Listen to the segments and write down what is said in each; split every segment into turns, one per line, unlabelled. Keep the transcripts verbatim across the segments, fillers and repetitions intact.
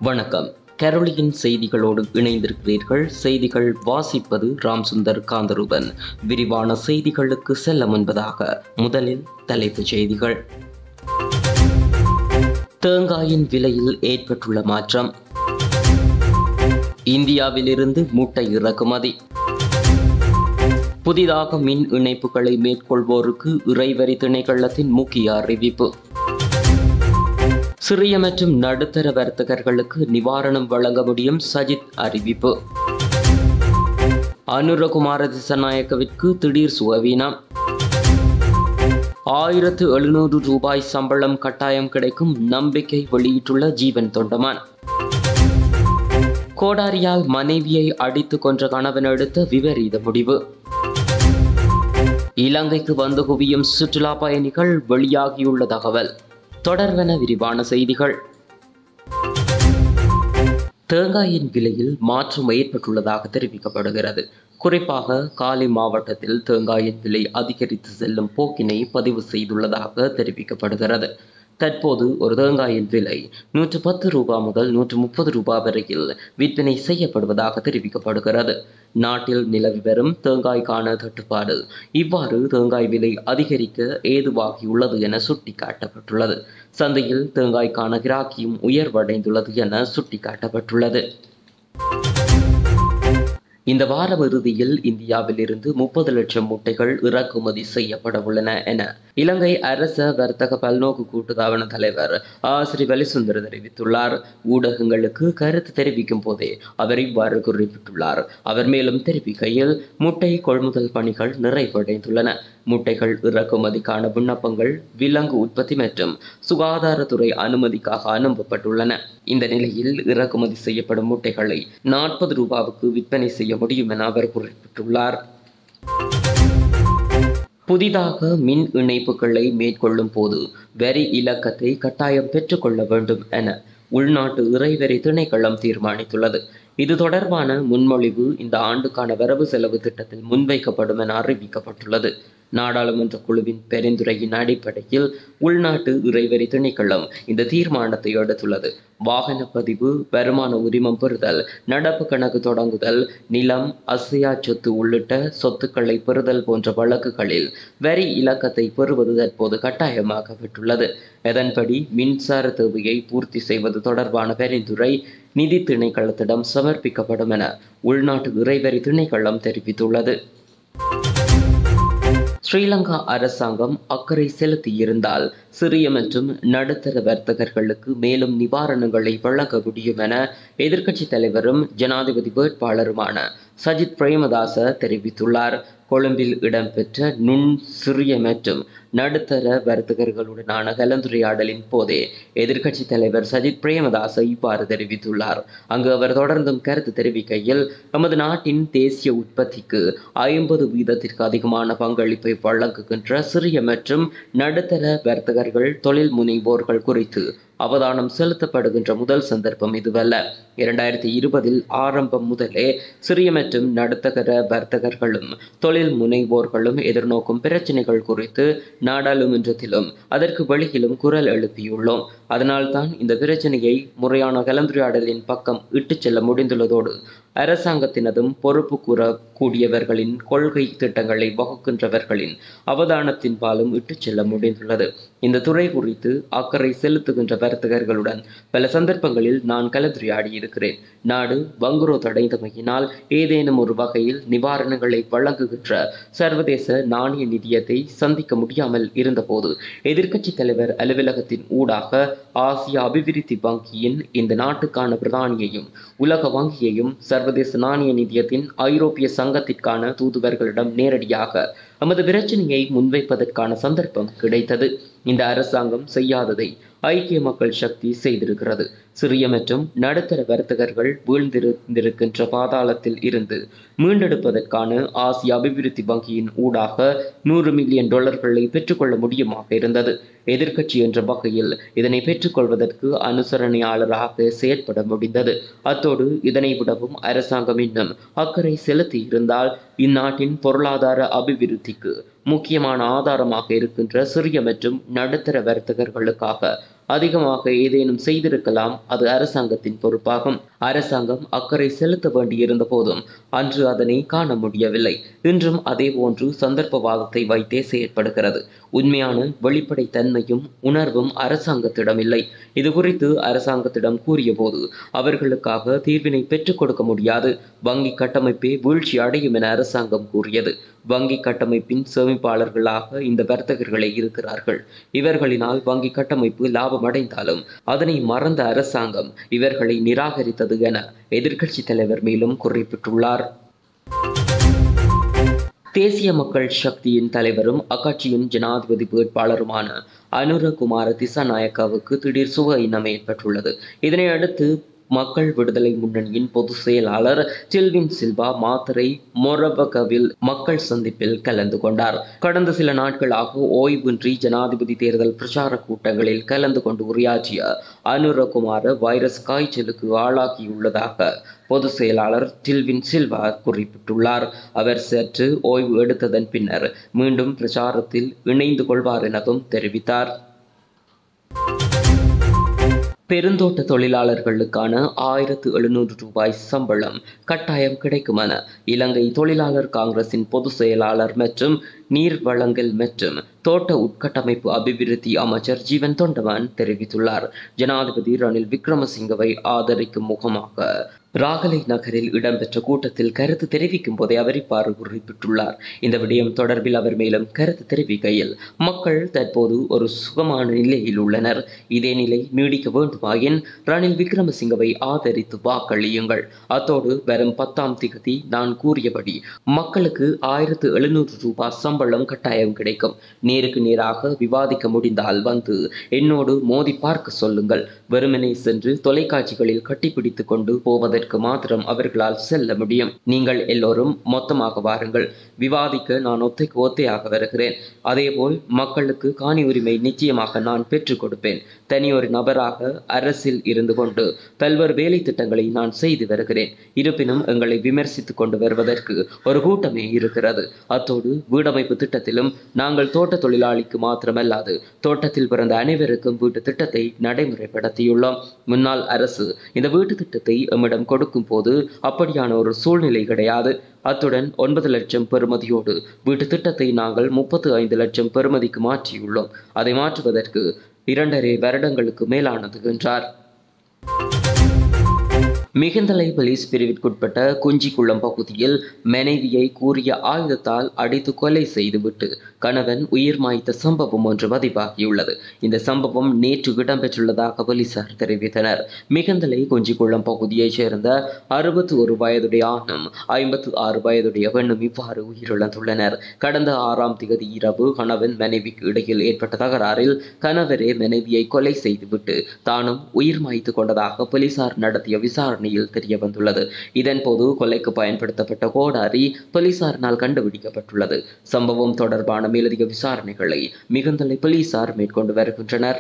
வணக்கம். கரோலியின் செய்திகளோடு இணைந்திருக்கிறீர்கள். செய்திகள் வாசிப்பது ராம்சுந்தர் காந்தரூபன். விரிவான செய்திகளுக்கு செல்ல முன்பதாக முதலில் தலைப்புச் செய்திகள். தேங்காயின் விலையில் ஏற்பட்டுள்ள மாற்றம். இந்தியாவிலிருந்து முட்டை இறக்குமதி. புதிதாக மின் இணைப்புகளை மேற்கொள்வோருக்கு இறைவரி திணைக்களத்தின் முக்கிய அறிவிப்பு. சிறிய மற்றும் நடுத்தர வர்த்தகர்களுக்கு நிவாரணம் வழங்க முடியும் சஜித் அறிவிப்பு. அனுரகுமார திசாநாயக்கவிற்கு திடீர் சுகவீனம். ஆயிரத்து எழுநூறு ரூபாய் சம்பளம் கட்டாயம் கிடைக்கும் நம்பிக்கை வெளியிட்டுள்ள ஜீவன் தொண்டமான். கோடாரியால் மனைவியை அடித்து கொன்ற கணவன் எடுத்த விபரீத முடிவு. இலங்கைக்கு வந்து குவியும் சுற்றுலா பயணிகள் வெளியாகியுள்ள தகவல். தொடர்வன விரிவான செய்திகள். தேங்காயின் விலையில் மாற்றம் ஏற்பட்டுள்ளதாக தெரிவிக்கப்படுகிறது. குறிப்பாக காலி மாவட்டத்தில் தேங்காயின் விலை அதிகரித்து செல்லும் போக்கினை பதிவு செய்துள்ளதாக தெரிவிக்கப்படுகிறது. தற்போது ஒரு தேங்காயின் விலை நூற்று பத்து ரூபாய் முதல் நூற்று முப்பது ரூபாய் வரையில் விற்பனை செய்யப்படுவதாக தெரிவிக்கப்படுகிறது. நாட்டில் நிலவி வரும் தேங்காய்க்கான தட்டுப்பாடு இவ்வாறு தேங்காய் விலை அதிகரிக்க ஏதுவாகியுள்ளது என சுட்டிக்காட்டப்பட்டுள்ளது. சந்தையில் தேங்காய்க்கான கிராக்கியும் உயர்வடைந்துள்ளது என சுட்டிக்காட்டப்பட்டுள்ளது. இந்த வார இறுதியில் இந்தியாவில் இருந்து முப்பது லட்சம் முட்டைகள் இறக்குமதி செய்யப்பட உள்ளன என இலங்கை அரச வர்த்தக பல்நோக்கு கூட்டுத்தாபன தலைவர் ஆசிரி வலிசுந்தர் தெரிவித்துள்ளார். ஊடகங்களுக்கு கருத்து தெரிவிக்கும் போதே அவர் இவ்வாறு குறிப்பிட்டுள்ளார். அவர் மேலும் தெரிவிக்கையில், முட்டை கொள்முதல் பணிகள் நிறைவடைந்துள்ளன. முட்டைகள் இறக்குமதிக்கான விண்ணப்பங்கள் விலங்கு உற்பத்தி மற்றும் சுகாதாரத்துறை அனுமதிக்காக அனுப்பப்பட்டுள்ளன. இந்த நிலையில் இறக்குமதி செய்யப்படும் முட்டைகளை நாற்பது ரூபாவுக்கு விற்பனை செய்ய முடியும் என அவர் குறிப்பிட்டுள்ளார். புதிதாக மின் இணைப்புகளை மேற்கொள்ளும் போது வரி இலக்கத்தை கட்டாயம் பெற்றுக்கொள்ள வேண்டும் என உள்நாட்டு இறைவரி திணைக்களம் தீர்மானித்துள்ளது. இது தொடர்பான முன்மொழிவு இந்த ஆண்டுக்கான வரவு செலவு திட்டத்தில் முன்வைக்கப்படும் என அறிவிக்கப்பட்டுள்ளது. நாடாளுமன்ற குழுவின் பரிந்துரையின் அடிப்படையில் உள்நாட்டு இறைவரி திணைக்களம் இந்த தீர்மானத்தை எடுத்துள்ளது. வாகன பதிவு, வருமான உரிமம் பெறுதல், நடப்பு கணக்கு தொடங்குதல், நிலம், அசையா சொத்து உள்ளிட்ட சொத்துக்களை பெறுதல் போன்ற வழக்குகளில் வரி இலக்கத்தை பெறுவது தற்போது கட்டாயமாக்கப்பட்டுள்ளது. இதன்படி மின்சார தேவையை பூர்த்தி செய்வது தொடர்பான பரிந்துரை நிதி திணைக்களத்திடம் சமர்ப்பிக்கப்படும் என உள்நாட்டு இறைவரி திணைக்களம் தெரிவித்துள்ளது. ஸ்ரீலங்கா அரசாங்கம் அக்கறை செலுத்தியிருந்தால் சிறிய மற்றும் நடுத்தர வர்த்தகர்களுக்கு மேலும் நிவாரணங்களை வழங்க முடியும் என எதிர்க்கட்சித் தலைவரும் ஜனாதிபதி வேட்பாளருமான சஜித் பிரேமதாச தெரிவித்துள்ளார். கொழும்பில் இடம்பெற்ற நுண், சிறிய மற்றும் நடுத்தர வர்த்தகர்களுடனான கலந்துரையாடலின் போதே எதிர்க்கட்சித் தலைவர் சஜித் பிரேமதாச இவ்வாறு தெரிவித்துள்ளார். அங்கு அவர் தொடர்ந்தும் கருத்து தெரிவிக்கையில், நமது நாட்டின் தேசிய உற்பத்திக்கு ஐம்பது வீதத்திற்கு அதிகமான பங்களிப்பை வழங்குகின்ற சிறிய மற்றும் நடுத்தர வர்த்தகர்கள், தொழில் முனைவோர்கள் குறித்து அவதானம் செலுத்தப்படுகின்ற முதல் சந்தர்ப்பம் இதுவல்ல. இரண்டாயிரத்தி இருபதில் ஆரம்பம் முதலே சிறிய மற்றும் நடுத்தர வர்த்தகர்களும் தொழில் முனைவோர்களும் எதிர்நோக்கும் பிரச்சினைகள் குறித்து நாடாளுமன்றத்திலும் அதற்கு வெளியிலும் குரல் எழுப்பியுள்ளோம். அதனால்தான் இந்த பிரச்சனையை முறையான கலந்துரையாடலின் பக்கம் இட்டுச் செல்ல முடிந்துள்ளதோடு அரசாங்கத்தினதும் பொறுப்பு கூறக்கூடியவர்களின் கொள்கை திட்டங்களை வகுக்கின்றவர்களின் அவதானத்தின் பாலும் இட்டுச் செல்ல முடிந்துள்ளது. இந்த துறை குறித்து அக்கறை செலுத்துகின்ற வர்த்தகர்களுடன் பல சந்தர்ப்பங்களில் நான் கலந்துரையாடி இருக்கிறேன். நாடு வங்குரோத் அடைந்தமையினால் ஏதேனும் ஒரு வகையில் நிவாரணங்களை வழங்குகின்ற சர்வதேச நாணய நிதியத்தை சந்திக்க முடியாமல் இருந்தபோது எதிர்க்கட்சி தலைவர் அலுவலகத்தின் ஊடாக ஆசிய அபிவிருத்தி வங்கியின் இந்த நாட்டுக்கான பிரதானியையும் உலக வங்கியையும் சர்வதேச நாணய நிதியத்தின் ஐரோப்பிய சங்கத்திற்கான தூதுவர்களிடம் நேரடியாக நமது பிரச்சனையை முன்வைப்பதற்கான சந்தர்ப்பம் கிடைத்தது. இந்த அரசாங்கம் செய்யாததை ஐக்கிய மக்கள் சக்தி செய்திருக்கிறது. சிறிய மற்றும் நடுத்தர வர்த்தகர்கள் வீழ்ந்திருந்திருக்கின்ற பாதாளத்தில் இருந்து மீண்டெடுப்பதற்கான ஆசிய அபிவிருத்தி வங்கியின் ஊடாக நூறு மில்லியன் டாலர்களை பெற்றுக்கொள்ள முடியுமாக இருந்தது. எதிர்க்கட்சி என்ற வகையில் இதனை பெற்றுக்கொள்வதற்கு அனுசரணையாளராக செயற்பட முடிந்தது. அத்தோடு இதனை விடவும் அரசாங்கம் இன்னும் அக்கறை செலுத்தி இருந்தால் இந்நாட்டின் பொருளாதார அபிவிருத்திக்கு முக்கியமான ஆதாரமாக இருக்கின்ற சிறிய மற்றும் நடுத்தர வர்த்தகர்களுக்காக அதிகமாக ஏதேனும் செய்திருக்கலாம், அது அரசாங்கத்தின் பொறுப்பாகும். அரசாங்கம் அக்கறை செலுத்த வேண்டியிருந்த போதும் அன்று அதனை காண முடியவில்லை. இன்றும் அதே போன்று சந்தர்ப்பவாதத்தை வைத்தே செயற்படுகிறது. உண்மையான வெளிப்படை தன்மையும் உணர்வும் அரசாங்கத்திடம் இல்லை. இது குறித்து அரசாங்கத்திடம் கூறிய போது அவர்களுக்காக தீர்வினை பெற்றுக் கொடுக்க முடியாது, வங்கி கட்டமைப்பே வீழ்ச்சி அடையும் என அரசாங்கம் கூறியது. வங்கி கட்டமைப்பின் சேமிப்பாளர்களாக இந்த வர்த்தகர்களே இருக்கிறார்கள். இவர்களினால் வங்கி கட்டமைப்பு லாபம் அடைந்தாலும் அதனை மறந்த அரசாங்கம் இவர்களை நிராகரித்தது என எதிர்க்கட்சி தலைவர் மேலும் குறிப்பிட்டுள்ளார். தேசிய மக்கள் சக்தியின் தலைவரும் அக்கட்சியின் ஜனாதிபதி வேட்பாளருமான அனுரகுமார திசாநாயக்காவுக்கு திடீர் சுக இனம் ஏற்பட்டுள்ளது. இதனையடுத்து மக்கள் விடுதலை முன்னணியின் பொதுச் செயலாளர் டில்வின் சில்வா மாத்தறை மொரபகவில் மக்கள் சந்திப்பில் கலந்து கொண்டார். கடந்த சில நாட்களாக ஓய்வின்றி ஜனாதிபதி தேர்தல் பிரச்சார கூட்டங்களில் கலந்து கொண்டு உரையாற்றிய அனுரகுமார வைரஸ் காய்ச்சலுக்கு ஆளாகியுள்ளதாக பொதுச் செயலாளர் டில்வின் சில்வா குறிப்பிட்டுள்ளார். அவர் சற்று ஓய்வு எடுத்ததன் பின்னர் மீண்டும் பிரச்சாரத்தில் இணைந்து கொள்வார் எனவும் தெரிவித்தார். பெருந்தோட்ட தொழிலாளர்களுக்கான ஆயிரத்து எழுநூறு ரூபாய் சம்பளம் கட்டாயம் கிடைக்கும் என இலங்கை தொழிலாளர் காங்கிரசின் பொதுச் செயலாளர் மற்றும் நீர் வழங்கல் மற்றும் தோட்ட உட்கட்டமைப்பு அபிவிருத்தி அமைச்சர் ஜீவன் தொண்டமான் தெரிவித்துள்ளார். ஜனாதிபதி ரணில் விக்ரமசிங்கவை ஆதரிக்கும் முகமாக ராகலை நகரில் இடம்பெற்ற கூட்டத்தில் கருத்து தெரிவிக்கும் போதே அவர் இவ்வாறு குறிப்பிட்டுள்ளார். இந்த விடயம் தொடர்பில் அவர் மேலும் கருத்து தெரிவிக்கையில், மக்கள் தற்போது ஒரு சுகமான நிலையில் உள்ளனர். இதே நிலை நீடிக்க வேண்டுமாயின் ரணில் விக்ரமசிங்கவை ஆதரித்து வாக்களியுங்கள். அத்தோடு வரும் பத்தாம் திகதி நான் கூறியபடி மக்களுக்கு ஆயிரத்து எழுநூறு ரூபாய் சம்பளம் கட்டாயம் கிடைக்கும். நேருக்கு நேராக விவாதிக்க முடிந்தால் வந்து என்னோடு மோதி பார்க்க சொல்லுங்கள். வெறுமனே சென்று தொலைக்காட்சிகளில் கட்டிப்பிடித்துக் கொண்டு போவதற்கு மாத்திரம் அவர்களால் செல்ல முடியும். நீங்கள் எல்லோரும் மொத்தமாக வாருங்கள். விவாதிக்க நான் ஒத்தைக்கு ஒத்தையாக வருகிறேன். அதேபோல் மக்களுக்கு காணி உரிமை நிச்சயமாக நான் பெற்றுக் கொடுப்பேன். தனியொரு நபராக அரசில் இருந்து கொண்டு பல்வேறு வேலை திட்டங்களை நான் செய்து வருகிறேன். இருப்பினும் எங்களை விமர்சித்துக் கொண்டு வருவதற்கு ஒரு கூட்டமே இருக்கிறது. அத்தோடு வீடமைப்பு திட்டத்திலும் நாங்கள் தோட்ட தொழிலாளிக்கு மாத்திரமல்லாது தோட்டத்தில் பிறந்த அனைவருக்கும் வீட்டு திட்டத்தை நடைமுறைப்படுத்தியுள்ளோம். முன்னாள் அரசு இந்த வீட்டு திட்டத்தை எம்மிடம் கொடுக்கும் போது அப்படியான ஒரு சூழ்நிலை கிடையாது. அத்துடன் ஒன்பது லட்சம் பெறுமதியோடு வீட்டு திட்டத்தை நாங்கள் முப்பத்து ஐந்து லட்சம் பெறுமதிக்கு மாற்றியுள்ளோம். அதை மாற்றுவதற்கு இரண்டரை வருடங்களுக்கு மேலானது என்றார். மிகுந்தலை போலீஸ் பிரிவிற்குட்பட்ட குஞ்சிக்குளம் பகுதியில் மனைவியை கூறிய ஆயுதத்தால் அடித்து கொலை செய்துவிட்டு கணவன் உயிர் மாய்த்த சம்பவம் ஒன்று பதிவாகியுள்ளது. இந்த சம்பவம் நேற்று இடம்பெற்றுள்ளதாக போலீசார் தெரிவித்தனர். மிகுந்தலை குஞ்சிக்குளம் பகுதியைச் சேர்ந்த அறுபத்தி ஒரு வயதுடைய ஆணும் ஐம்பத்து ஆறு வயதுடைய பெண்ணும் இவ்வாறு உயிரிழந்துள்ளனர். கடந்த ஆறாம் திகதி இரவு கணவன் மனைவிக்கு இடையில் ஏற்பட்ட தகராறில் கணவரே மனைவியை கொலை செய்துவிட்டு தானும் உயிர் மாய்த்து கொண்டதாக போலீசார் நடத்திய விசாரணை தெரிய வந்துள்ளது. இதன் போது கொலைக்கு பயன்படுத்தப்பட்ட கோடாரி போலீசாரினால் கண்டுபிடிக்கப்பட்டுள்ளது. சம்பவம் தொடர்பான மேலதிக விசாரணைகளை மிகுந்தலை போலீசார் மேற்கொண்டு வருகின்றனர்.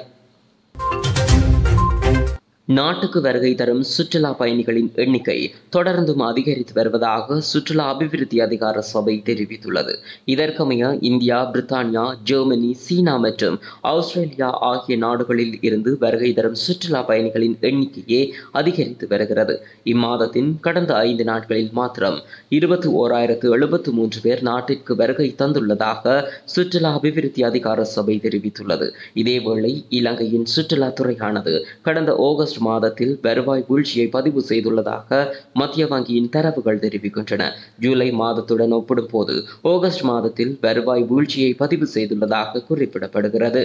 நாட்டுக்கு வருகை தரும் சுற்றுலா பயணிகளின் எண்ணிக்கை தொடர்ந்தும் அதிகரித்து வருவதாக சுற்றுலா அபிவிருத்தி அதிகார சபை தெரிவித்துள்ளது. இதற்கமைய இந்தியா, பிரித்தானியா, ஜெர்மனி, சீனா மற்றும் ஆஸ்திரேலியா ஆகிய நாடுகளில் இருந்து வருகை தரும் சுற்றுலா பயணிகளின் எண்ணிக்கையே அதிகரித்து வருகிறது. இம்மாதத்தின் கடந்த ஐந்து நாட்களில் மாத்திரம் இருபத்தி ஓராயிரத்து எழுபத்து மூன்று பேர் நாட்டிற்கு வருகை தந்துள்ளதாக சுற்றுலா அபிவிருத்தி அதிகார சபை தெரிவித்துள்ளது. இதேவேளை இலங்கையின் சுற்றுலாத்துறையானது கடந்த ஆகஸ்ட் மாதத்தில் வருவாய் வீழ்ச்சியை பதிவு செய்துள்ளதாக மத்திய வங்கியின் தரவுகள் தெரிவிக்கின்றன. ஜூலை மாதத்துடன் ஒப்பிடும் போது ஆகஸ்ட் மாதத்தில் வருவாய் வீழ்ச்சியை பதிவு செய்துள்ளதாக குறிப்பிடப்படுகிறது.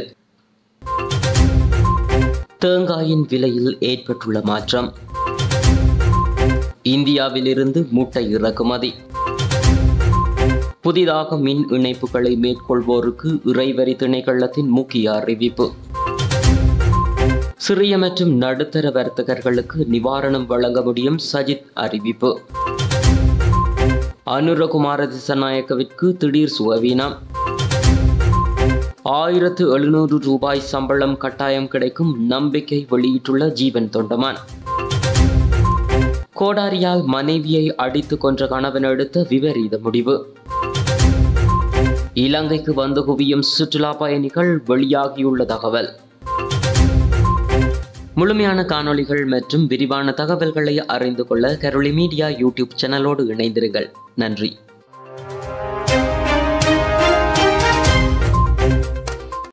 தேங்காயின் விலையில் ஏற்பட்டுள்ள மாற்றம். இந்தியாவிலிருந்து முட்டை இறக்குமதி. புதிதாக மின் இணைப்புகளை மேற்கொள்வோருக்கு இறைவரி திணைக்களத்தின் முக்கிய அறிவிப்பு. சிறிய மற்றும் நடுத்தர வர்த்தகர்களுக்கு நிவாரணம் வழங்க முடியும் சஜித் அறிவிப்பு. அனுரகுமார திசாநாயக்கவிற்கு திடீர் சுகவீனம். ஆயிரத்து எழுநூறு ரூபாய் சம்பளம் கட்டாயம் கிடைக்கும் நம்பிக்கை வெளியிட்டுள்ள ஜீவன் தொண்டமான். கோடாரியால் மனைவியை அடித்து கொன்ற கணவன் எடுத்த விபரீத முடிவு. இலங்கைக்கு வந்து குவியும் சுற்றுலா பயணிகள் வெளியாகியுள்ள தகவல். முழுமையான காணொளிகள் மற்றும் விரிவான தகவல்களை அறிந்து கொள்ள கரோலி மீடியா யூடியூப் சேனலோடு இணைந்திருங்கள். நன்றி.